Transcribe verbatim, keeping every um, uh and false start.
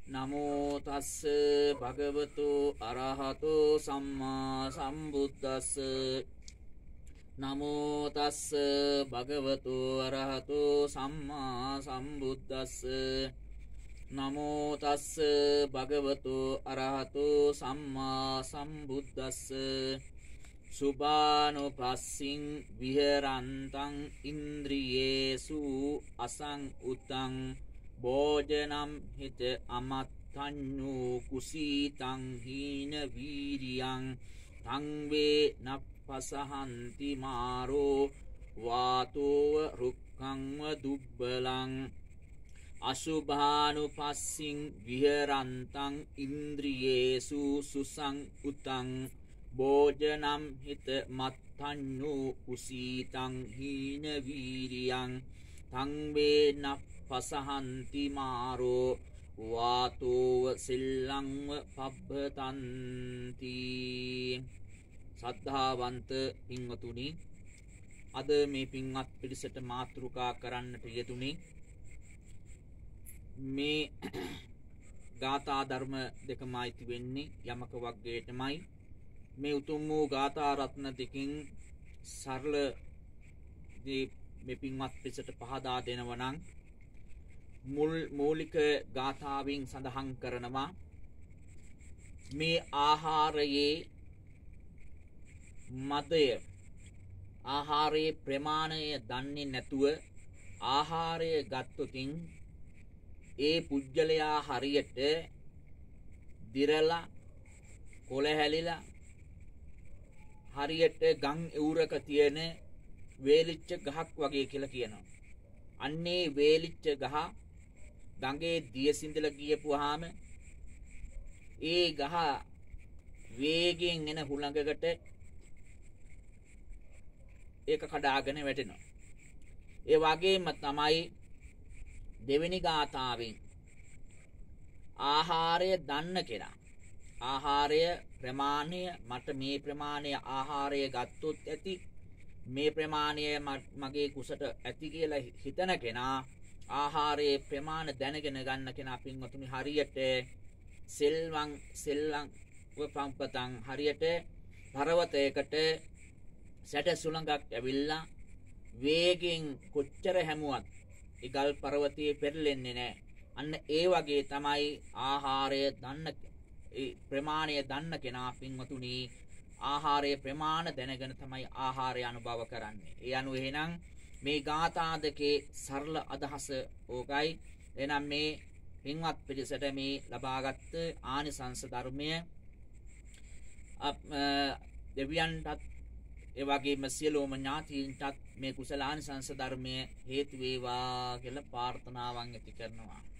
නමෝ තස්ස භගවතු අරහතු සම්මා සම්බුද්දස්ස නමෝ තස්ස භගවතු අරහතු සම්මා සම්බුද්දස්ස නමෝ තස්ස භගවතු අරහතු සම්මා සම්බුද්දස්ස සුභානුපස්සින් විහෙරන්තං ඉන්ද්‍රියේසු අසං උතං භෝජනම් හිත අමත්තඤ්ඤු කුසීතං හීන වීරියං තං වේ නප්පසහන්ති මාරෝ වාතෝව රුක්ඛං දුබ්බලං අසුභානුපස්සින් විහෙරන්තං ඉන්ද්‍රියේසු සුසං උතං භෝජනම් හිත මත්තඤ්ඤු කුසීතං හීන වීරියං තං වේ නප්පසහන්ති මාරෝ වාතෝව සිල්ලංව පබ්බතන්ති. සද්ධාවන්ත පින්වතුනි, අද මේ පින්වත් පිරිසට මාතෘකා කරන්නට යෙදුනේ මේ ගාථා ධර්ම දෙකමයි අයිති වෙන්නේ යමක වග්ගයටමයි. මේ උතුම් වූ ගාථා රත්න දෙකින් සරල මේ පින්වත් පිරිසට පහදා දෙනවා නම් මුල් මූලික ගාථාවෙන් සඳහන් කරනවා මේ ආහාරයේ මදය ආහාරයේ ප්‍රමාණය දන්නේ නැතුව ආහාරය ගත්තොතින් ඒ පුජ්‍යලයා හරියට දිරලා කොළ හැලිලා හරියට ගම් එවුරක තියෙන වේලිච්ච ගහක් වගේ කියලා කියනවා. අන්නේ වේලිච්ච ගහ ගඟේ දියසින්දල ගියපුවාම ඒ ගහ වේගෙන් එන හුළඟකට ඒක කඩාගෙන වැටෙනවා. ඒ වගේම තමයි දෙවෙනි ගාථාවෙන් ආහාරය දන්න කෙනා ආහාරය ප්‍රමාණය මට මේ ප්‍රමාණය ආහාරය ගත්තොත් ඇති මේ ප්‍රමාණය මගේ කුසට ඇති කියලා හිතන කෙනා ආහාරයේ ප්‍රමාණ දැනගෙන ගන්න කෙනා පින්වතුනි හරියට සෙල්වං සෙල්ලං වපම්පතං හරියට පර්වතයකට සැට සුළඟක් ඇවිල්ලා වේගෙන් කොච්චර හැමුවත් ඒ ගල් පර්වතයේ පෙරලෙන්නේ නැහැ. අන්න ඒ වගේ තමයි ආහාරය දන්න ඒ ප්‍රමාණය දන්න කෙනා පින්වතුනි ආහාරයේ ප්‍රමාණ දැනගෙන තමයි ආහාරය අනුභව කරන්නේ. ඒ අනුව එහෙනම් මේ ගාථා දෙකේ සරල අදහස ඕකයි. එහෙනම් මේ පින්වත් පිරිසට මේ ලබාගත් ආනිසංස ධර්මය දෙවියන්ටත් ඒ වගේම සියලුම ඥාතීන්ටත් මේ කුසල ආනිසංස ධර්මය හේතු වේවා කියලා ප්‍රාර්ථනාවන් ඇති කරනවා.